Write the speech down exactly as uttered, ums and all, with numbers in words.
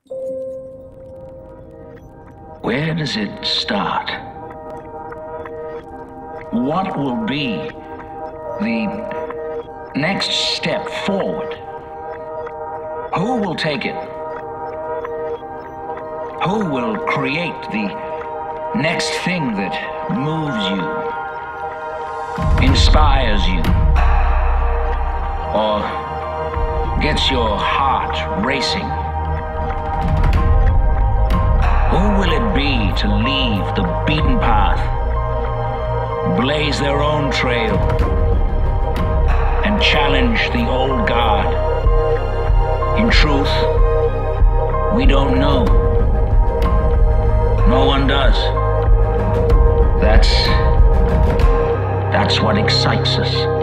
Where does it start? What will be the next step forward? Who will take it? Who will create the next thing that moves you, inspires you, or gets your heart racing? Who will it be to leave the beaten path, blaze their own trail, and challenge the old guard? In truth, we don't know. No one does. That's, that's what excites us.